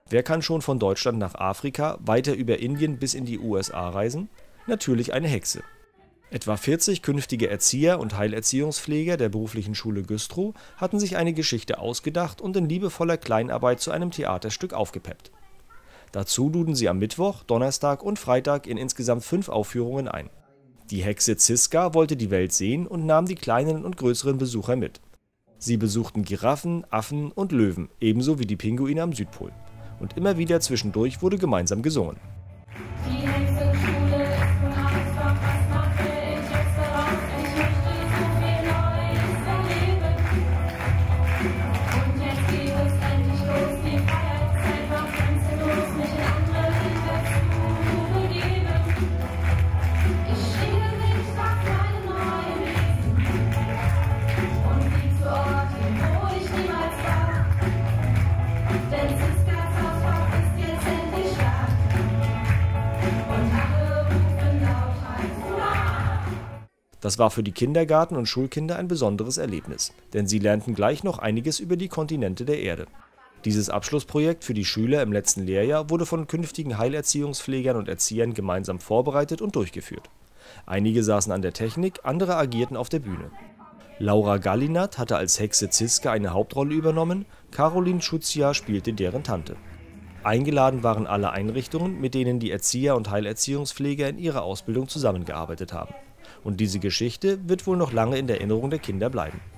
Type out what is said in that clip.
Wer kann schon von Deutschland nach Afrika, weiter über Indien bis in die USA reisen? Natürlich eine Hexe. Etwa 40 künftige Erzieher und Heilerziehungspfleger der beruflichen Schule Güstrow hatten sich eine Geschichte ausgedacht und in liebevoller Kleinarbeit zu einem Theaterstück aufgepeppt. Dazu luden sie am Mittwoch, Donnerstag und Freitag in insgesamt 5 Aufführungen ein. Die Hexe Ziska wollte die Welt sehen und nahm die kleinen und größeren Besucher mit. Sie besuchten Giraffen, Affen und Löwen, ebenso wie die Pinguine am Südpol. Und immer wieder zwischendurch wurde gemeinsam gesungen. Die Hexenschule ist nun einfach, was mache ich jetzt daraus? Ich möchte so viel Neues erleben. Und jetzt geht es endlich los, die Freiheit ist einfach grenzenlos, mich in andere Länder zu begeben. Ich stehe nicht auf meine neuen Wesen und flieg zu Orten, wo ich niemals war. Denn Ziskas Hausbau ist jetzt endlich da. Das war für die Kindergarten- und Schulkinder ein besonderes Erlebnis, denn sie lernten gleich noch einiges über die Kontinente der Erde. Dieses Abschlussprojekt für die Schüler im letzten Lehrjahr wurde von künftigen Heilerziehungspflegern und Erziehern gemeinsam vorbereitet und durchgeführt. Einige saßen an der Technik, andere agierten auf der Bühne. Laura Gallinat hatte als Hexe Ziska eine Hauptrolle übernommen, Caroline Schutzia spielte deren Tante. Eingeladen waren alle Einrichtungen, mit denen die Erzieher und Heilerziehungspfleger in ihrer Ausbildung zusammengearbeitet haben. Und diese Geschichte wird wohl noch lange in der Erinnerung der Kinder bleiben.